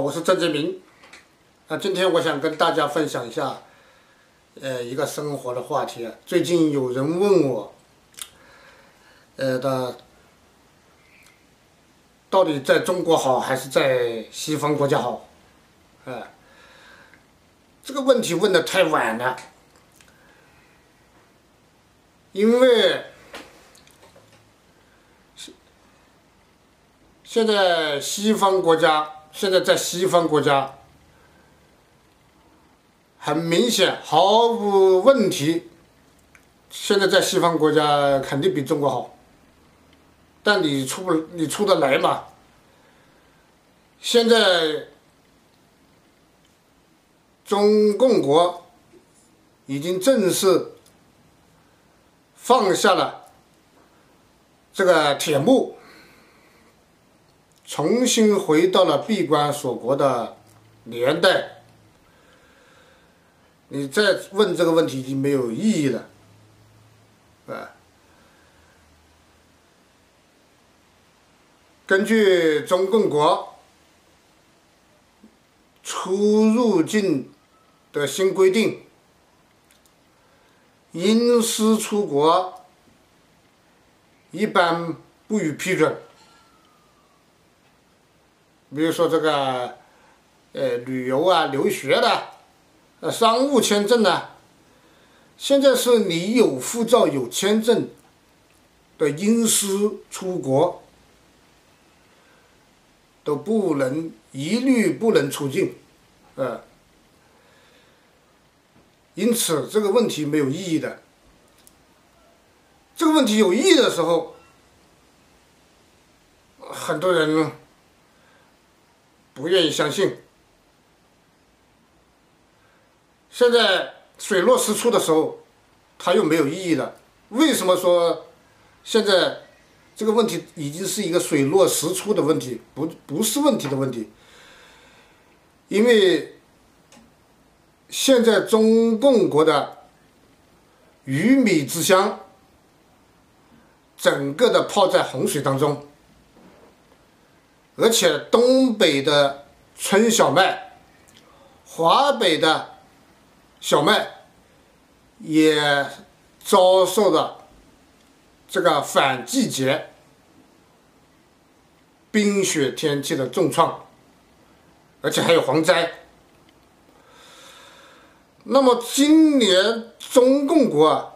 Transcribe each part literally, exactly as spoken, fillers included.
我是郑杰明。啊，今天我想跟大家分享一下，呃，一个生活的话题。最近有人问我，呃的，到底在中国好还是在西方国家好？啊，这个问题问得太晚了，因为现在西方国家，现在在西方国家，很明显，毫无问题，现在在西方国家肯定比中国好，但你出不你出得来吗？现在中共国已经正式放下了这个铁幕，重新回到了闭关锁国的年代。你再问这个问题已经没有意义了，啊！根据中共国出入境的新规定，阴私出国一般不予批准。比如说这个，呃，旅游啊、留学的，呃，商务签证呢，现在是你有护照、有签证的阴私出国，都不能一律不能出境，呃，因此这个问题没有意义的。这个问题有意义的时候，很多人不愿意相信。现在水落石出的时候，它又没有意义了。为什么说现在这个问题已经是一个水落石出的问题，不不是问题的问题？因为现在中共国的鱼米之乡，整个的泡在洪水当中，而且东北的春小麦，华北的小麦也遭受了这个反季节冰雪天气的重创，而且还有蝗灾。那么今年中共国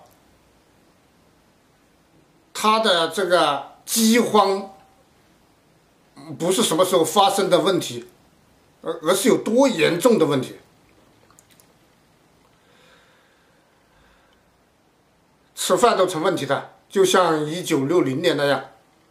它的这个饥荒不是什么时候发生的问题，而而是有多严重的问题。吃饭都成问题的，就像一九六零年那样。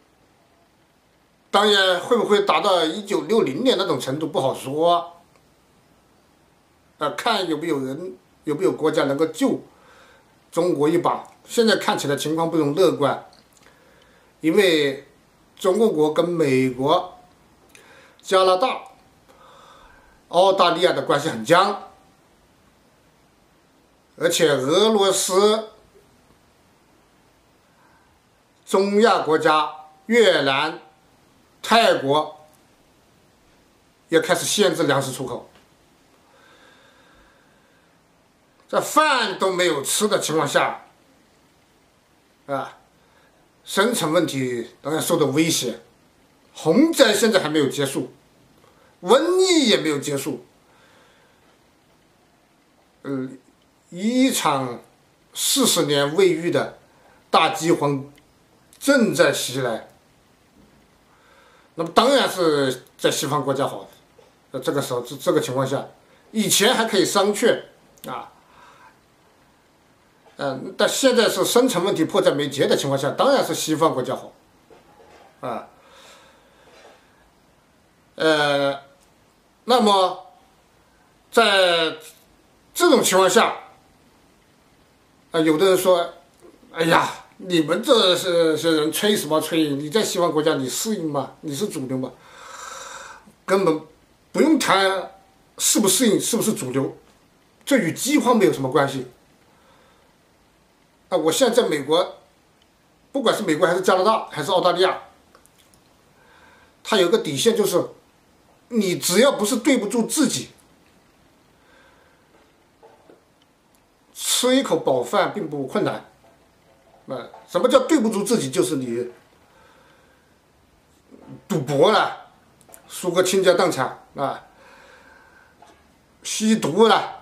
当然，会不会达到一九六零年那种程度不好说。呃，看有没有人，有没有国家能够救中国一把。现在看起来情况不容乐观，因为中国国跟美国、加拿大、澳大利亚的关系很僵，而且俄罗斯、中亚国家越南、泰国也开始限制粮食出口，在饭都没有吃的情况下，啊，生存问题当然受到威胁。洪灾现在还没有结束，瘟疫也没有结束，呃，一场四十年未遇的大饥荒正在袭来。那么当然是在西方国家好。在这个时候，这这个情况下，以前还可以商榷啊，嗯，但现在是生存问题迫在眉睫的情况下，当然是西方国家好，啊，呃，那么在这种情况下，啊，有的人说，哎呀，你们这些些人吹什么吹？你在西方国家你适应吗？你是主流吗？根本不用谈适不适应，是不是主流，这与饥荒没有什么关系。啊，我现在在美国，不管是美国还是加拿大还是澳大利亚，它有个底线就是， 你只要不是对不住自己，吃一口饱饭并不困难。啊，什么叫对不住自己？就是你赌博了，输个倾家荡产啊，吸毒了，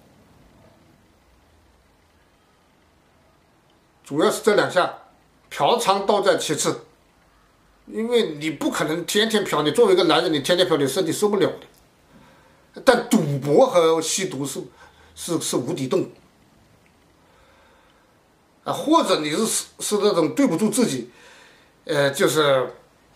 主要是这两项，嫖娼倒在其次。因为你不可能天天嫖，你作为一个男人，你天天嫖，你身体受不了的。但赌博和吸毒是是是无底洞啊，或者你是是那种对不住自己，呃，就是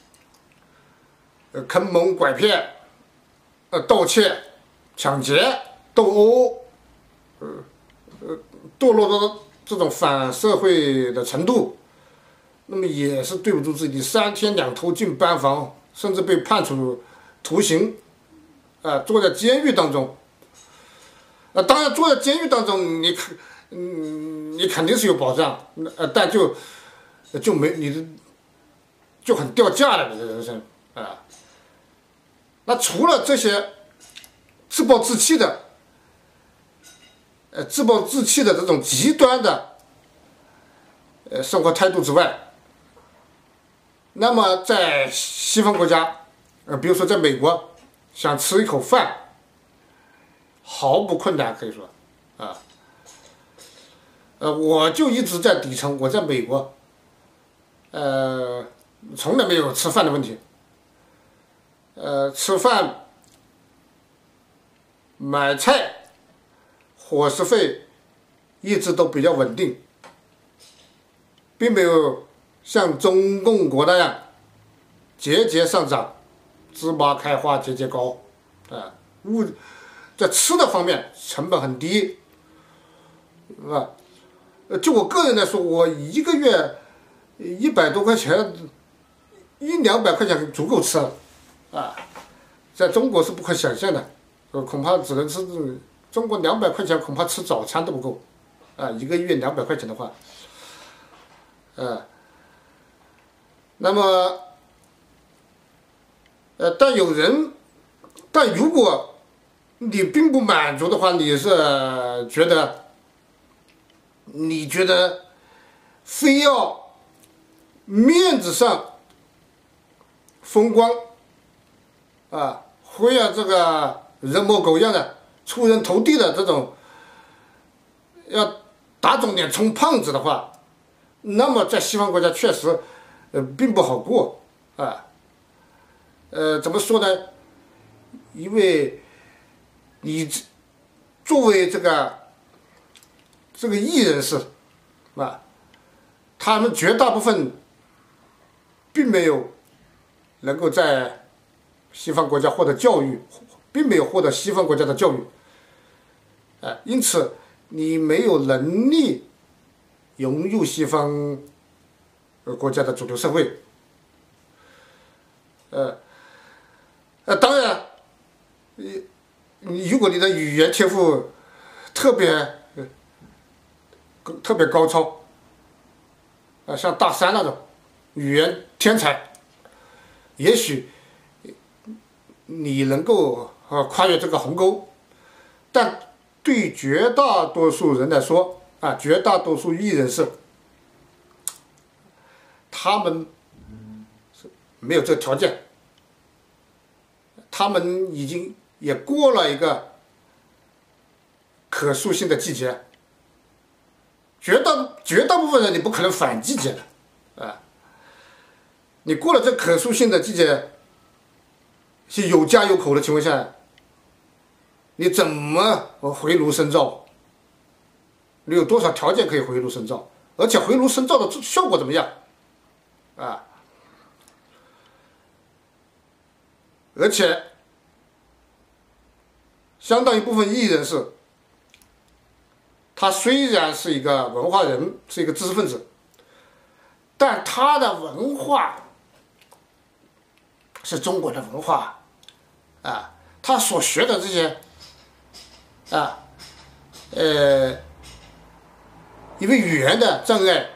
呃坑蒙拐骗，呃盗窃、抢劫、斗殴，呃呃堕落到这种反社会的程度。那么也是对不住自己，三天两头进班房，甚至被判处徒刑，啊、呃，坐在监狱当中。啊、呃，当然坐在监狱当中，你肯，嗯，你肯定是有保障，呃，但就就没你的就很掉价了，你的人生啊、呃。那除了这些自暴自弃的，呃，自暴自弃的这种极端的，呃，生活态度之外，那么在西方国家，呃，比如说在美国，想吃一口饭，毫不困难，可以说，啊，呃，我就一直在底层，我在美国，呃，从来没有吃饭的问题，呃，吃饭、买菜、伙食费一直都比较稳定，并没有像中共国那样节节上涨，芝麻开花节节高，啊，物在吃的方面成本很低，啊，就我个人来说，我一个月一百多块钱，一两百块钱足够吃了，啊，在中国是不可想象的，恐怕只能吃中国两百块钱恐怕吃早餐都不够，啊，一个月两百块钱的话，呃。那么，呃，但有人，但如果你并不满足的话，你是觉得，你觉得非要面子上风光，啊，非要这个人模狗样的出人头地的这种，要打肿脸充胖子的话，那么在西方国家确实。呃，并不好过啊。呃，怎么说呢？因为你作为这个这个艺人士啊，他们绝大部分并没有能够在西方国家获得教育，并没有获得西方国家的教育，啊，因此你没有能力融入西方。国家的主流社会，呃，呃，当然，你你如果你的语言天赋特别、呃、特别高超，啊、呃，像大山那种语言天才，也许你能够啊跨越这个鸿沟，但对绝大多数人来说，啊，绝大多数艺人是。他们是没有这个条件，他们已经也过了一个可塑性的季节，绝大绝大部分人你不可能反季节的，啊，你过了这可塑性的季节，是有家有口的情况下，你怎么回炉深造？你有多少条件可以回炉深造？而且回炉深造的效果怎么样？啊，而且相当一部分艺人是，他虽然是一个文化人，是一个知识分子，但他的文化是中国的文化，啊，他所学的这些，啊，呃，因为语言的障碍。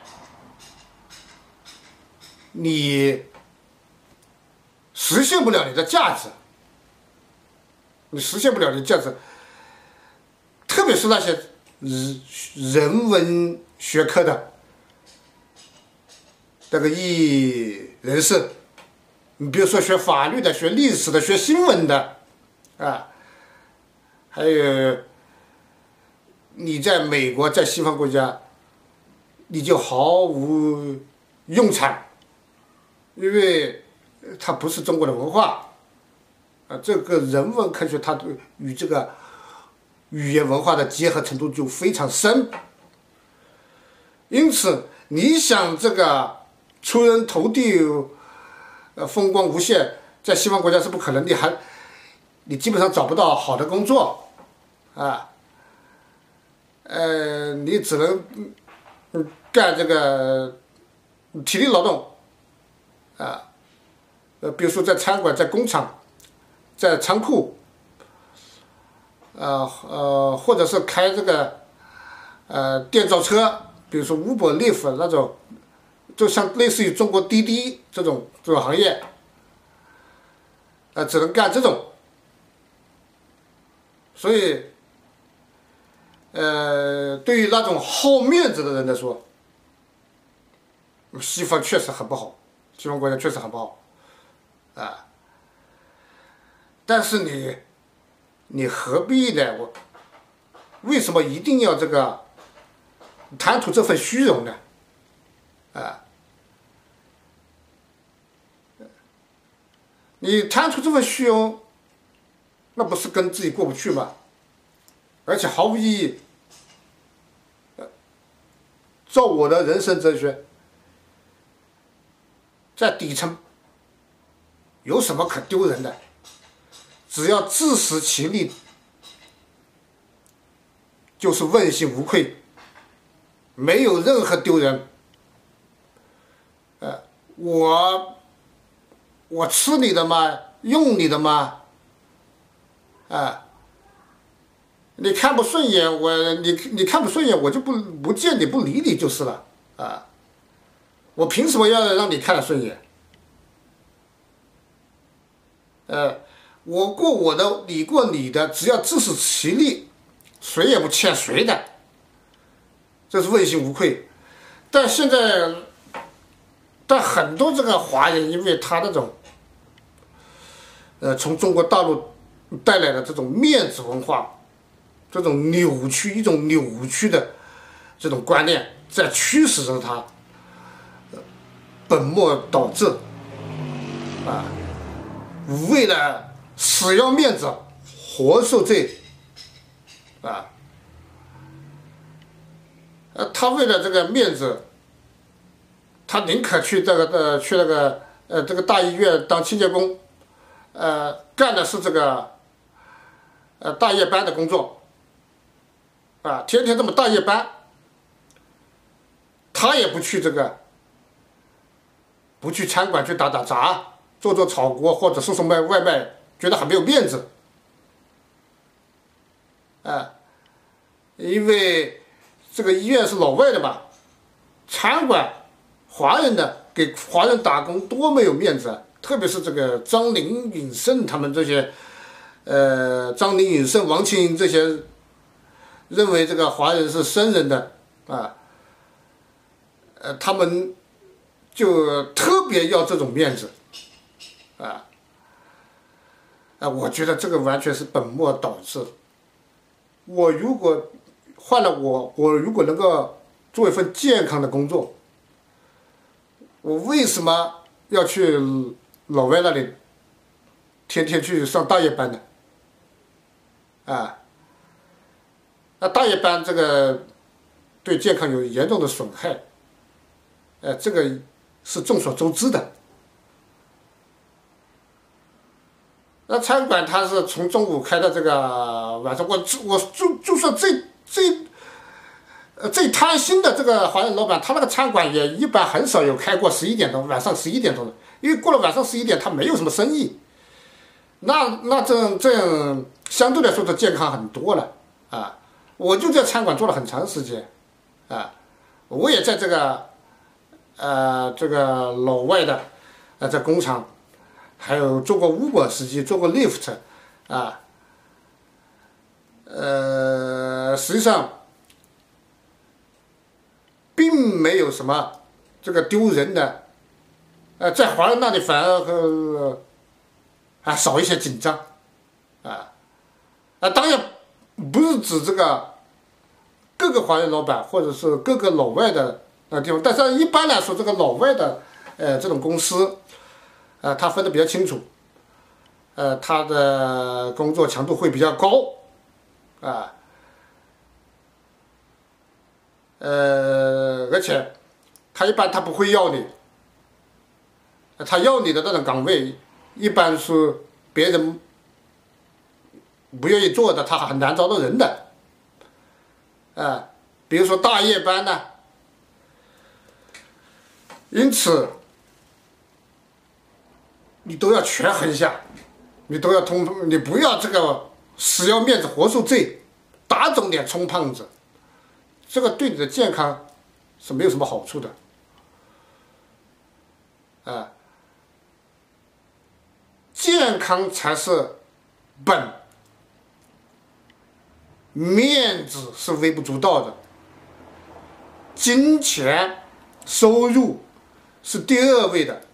你实现不了你的价值， 你实现不了你价值。特别是那些人人文学科的这个艺人士，你比如说学法律的、学历史的、学新闻的，啊，还有你在美国、在西方国家，你就毫无用场，因为它不是中国的文化，啊，这个人文科学它与这个语言文化的结合程度就非常深，因此你想这个出人头地，呃，风光无限，在西方国家是不可能，你还你基本上找不到好的工作，啊，呃，你只能嗯干这个体力劳动，啊，呃，比如说在餐馆、在工厂、在仓库，呃呃，或者是开这个呃电召车，比如说 Uber、Lyft 那种，就像类似于中国滴滴这种这种行业，呃，只能干这种。所以，呃，对于那种好面子的人来说，西方确实很不好，西方国家确实很不好，啊。但是你，你何必呢？我为什么一定要这个贪图这份虚荣呢？啊，你贪图这份虚荣，那不是跟自己过不去吗？而且毫无意义。照我的人生哲学，在底层有什么可丢人的？只要自食其力，就是问心无愧，没有任何丢人。呃，我我吃你的吗？用你的吗？啊，你看不顺眼，我你你看不顺眼，我就不不见你不理你就是了啊。我凭什么要让你看得顺眼？呃，我过我的，你过你的，只要自食其力，谁也不欠谁的，这是问心无愧。但现在，但很多这个华人，因为他那种，呃，从中国大陆带来的这种面子文化，这种扭曲，一种扭曲的这种观念，在驱使着他，呃，本末倒置，啊，为了死要面子，活受罪，啊，呃，他为了这个面子，他宁可去这个呃去那个呃这个大医院当清洁工，呃，干的是这个呃大夜班的工作，啊，天天这么大夜班，他也不去这个，不去餐馆去打打杂，做做炒锅或者送送外外卖，觉得很没有面子，啊，因为这个医院是老外的嘛，餐馆华人的给华人打工多没有面子啊！特别是这个张林允胜他们这些，呃，张林允胜、王清这些认为这个华人是生人的啊，呃，他们就特别要这种面子，啊，啊，我觉得这个完全是本末倒置。我如果换了我，我如果能够做一份健康的工作，我为什么要去老外那里天天去上大夜班呢？啊，那大夜班这个对健康有严重的损害，呃，这个是众所周知的。那餐馆它是从中午开到这个晚上，我我就就说最最呃最贪心的这个华人老板，他那个餐馆也一般很少有开过十一点钟，晚上十一点钟的，因为过了晚上十一点，他没有什么生意。那那这样这样相对来说就健康很多了啊！我就在餐馆做了很长时间，啊，我也在这个呃这个老外的呃在工厂。还有做过 Uber 司机，做过 Lyft， 啊， 呃，实际上并没有什么这个丢人的，呃，在华人那里反而和还少一些紧张，啊，啊，当然不是指这个各个华人老板或者是各个老外的那地方，但是一般来说，这个老外的呃这种公司，呃，他分得比较清楚，呃，他的工作强度会比较高，啊，呃，而且他一般他不会要你，他要你的那种岗位，一般是别人不愿意做的，他很难招到人的，啊，比如说大夜班呢，因此你都要权衡一下，你都要通，你不要这个死要面子活受罪，打肿脸充胖子，这个对你的健康是没有什么好处的，啊，健康才是本，面子是微不足道的，金钱收入是第二位的，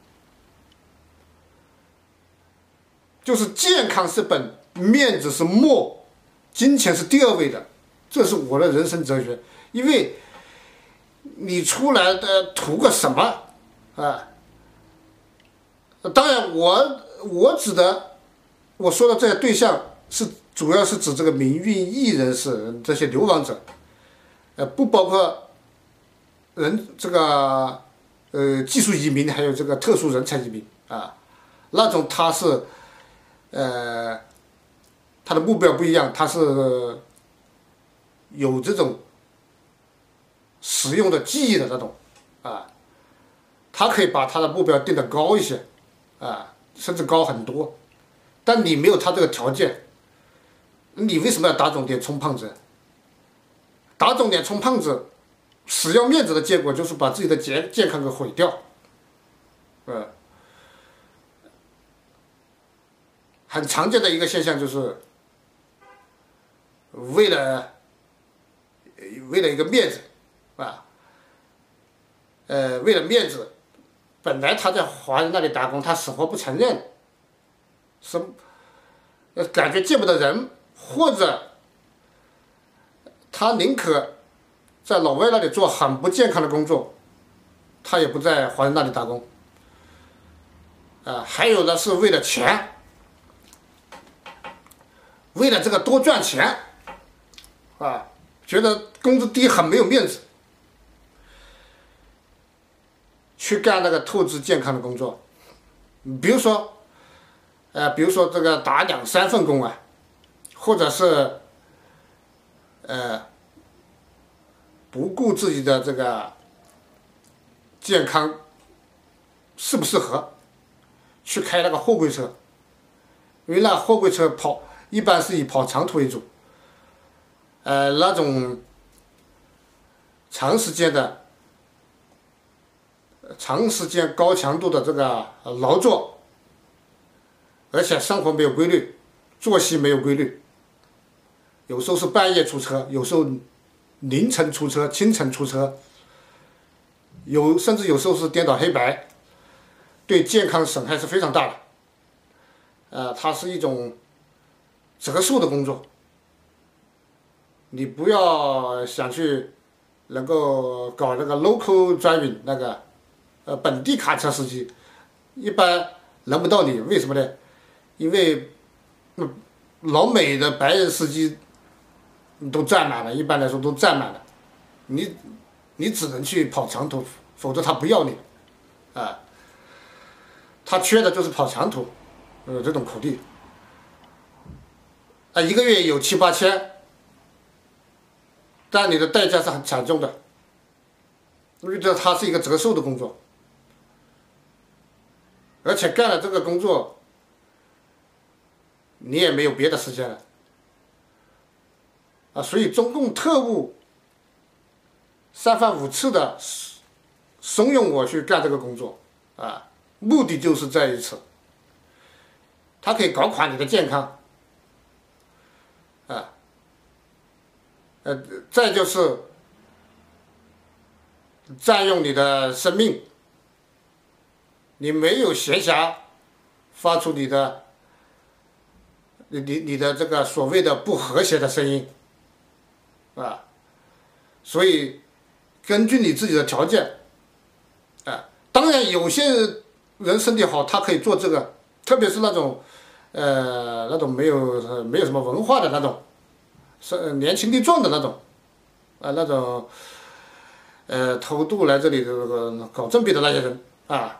就是健康是本，面子是末，金钱是第二位的，这是我的人生哲学。因为你出来的图个什么啊？当然我我指的我说的这些对象是主要是指这个民运艺人士，这些流亡者，呃，不包括人这个呃技术移民，还有这个特殊人才移民啊，那种他是呃他的目标不一样，他是有这种实用的记忆的那种啊，他可以把他的目标定得高一些啊，甚至高很多，但你没有他这个条件，你为什么要打肿脸充胖子？打肿脸充胖子，死要面子的结果就是把自己的健健康给毁掉，呃，很常见的一个现象就是，为了为了一个面子，啊，呃，为了面子，本来他在华人那里打工，他死活不承认，是，感觉见不得人，或者他宁可在老外那里做很不健康的工作，他也不在华人那里打工。啊，还有的是为了钱，为了这个多赚钱，啊，觉得工资低很没有面子，去干那个透支健康的工作。比如说，呃，比如说这个打两三份工啊，或者是，呃，不顾自己的这个健康适不适合，去开那个货柜车，因为那货柜车跑一般是以跑长途为主，呃，那种长时间的、长时间高强度的这个劳作，而且生活没有规律，作息没有规律，有时候是半夜出车，有时候凌晨出车，清晨出车，有甚至有时候是颠倒黑白，对健康损害是非常大的。呃，它是一种折寿的工作，你不要想去能够搞那个 local driving 那个呃本地卡车司机，一般轮不到你，为什么呢？因为嗯老美的白人司机都占满了，一般来说都占满了，你你只能去跑长途，否则他不要你，啊，他缺的就是跑长途，呃这种苦力，啊一个月有七八千，但你的代价是很惨重的，因为这它是一个折寿的工作，而且干了这个工作，你也没有别的时间了。啊，所以中共特务三番五次的怂恿我去干这个工作，啊，目的就是在于此，他可以搞垮你的健康，啊， 呃，再就是占用你的生命，你没有闲暇发出你的你你你的这个所谓的不和谐的声音啊，所以根据你自己的条件啊，当然有些人身体好，他可以做这个，特别是那种呃那种没有没有什么文化的那种，是年轻力壮的那种啊，那种呃偷渡来这里的这个搞政变的那些人啊，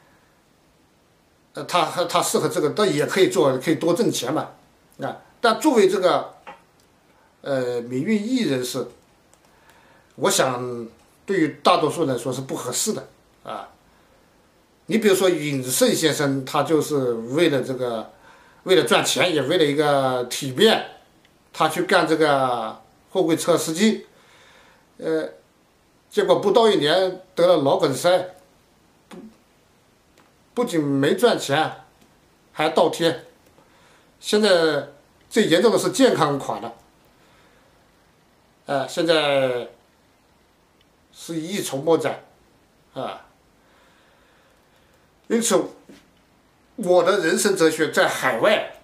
呃他他适合这个，他也可以做，可以多挣钱嘛啊。但作为这个呃民运艺人士，我想对于大多数人来说是不合适的啊。你比如说尹胜先生，他就是为了这个，为了赚钱，也为了一个体面，他去干这个货柜车司机，呃，结果不到一年得了脑梗塞，不不仅没赚钱，还倒贴，现在最严重的是健康垮了，呃，现在是一筹莫展，啊。因此，我的人生哲学在海外，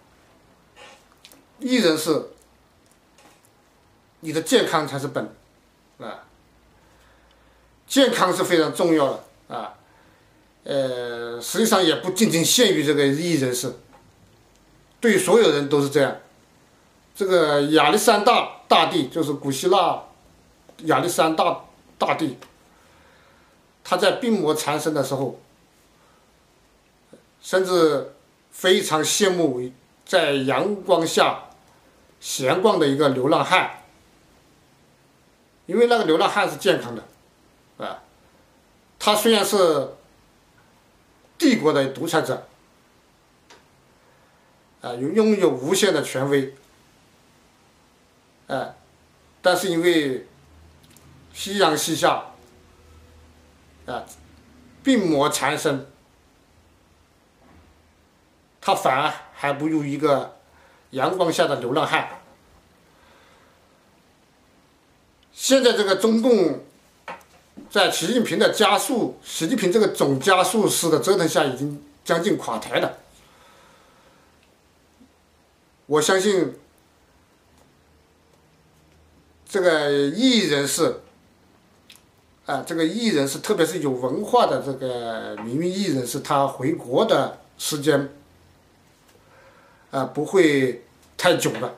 艺人是你的健康才是本，啊，健康是非常重要的啊，呃，实际上也不仅仅限于这个艺人士，对所有人都是这样。这个亚历山大大帝就是古希腊亚历山大大帝，他在病魔缠身的时候。甚至非常羡慕在阳光下闲逛的一个流浪汉，因为那个流浪汉是健康的，啊，他虽然是帝国的独裁者，啊，有拥有无限的权威，啊，但是因为夕阳西下，啊，病魔缠身。他反而还不如一个阳光下的流浪汉。现在这个中共在习近平的加速，习近平这个总加速师的折腾下，已经将近垮台了。我相信这个艺人士，啊，这个艺人士，特别是有文化的这个民运艺人士，他回国的时间。啊，不会太久了。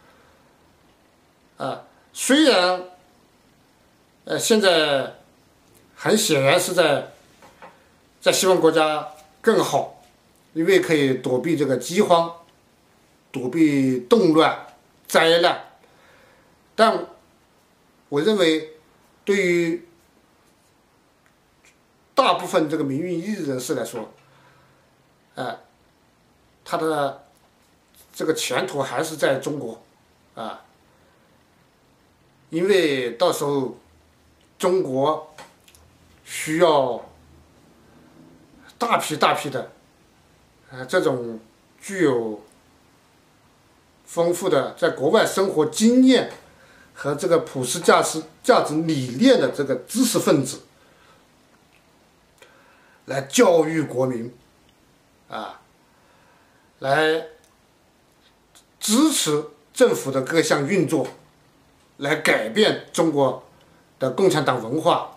啊，虽然，呃，现在很显然是在在西方国家更好，因为可以躲避这个饥荒，躲避动乱、灾难。但我认为，对于大部分这个民运艺人士来说，啊，他的这个前途还是在中国，啊，因为到时候中国需要大批大批的，呃，这种具有丰富的在国外生活经验和这个普世价值价值理念的这个知识分子，来教育国民，啊，来支持政府的各项运作，来改变中国的共产党文化。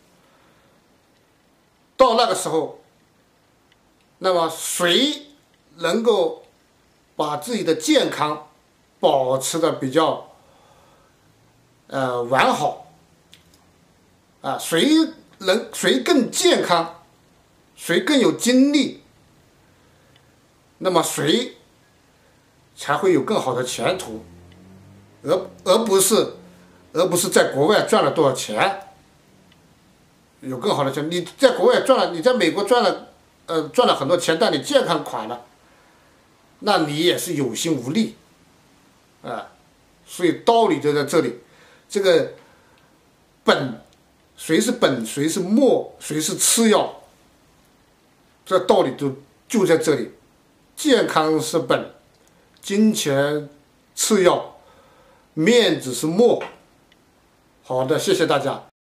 到那个时候，那么谁能够把自己的健康保持的比较呃完好啊？谁能谁更健康，谁更有精力，那么谁才会有更好的前途，而而不是，而不是在国外赚了多少钱，有更好的钱。你在国外赚了，你在美国赚了，呃，赚了很多钱，但你健康垮了，那你也是有心无力，啊，所以道理就在这里，这个本，谁是本，谁是末，谁是次要，这道理就就在这里，健康是本。金钱次要， 面子是墨。好的，谢谢大家。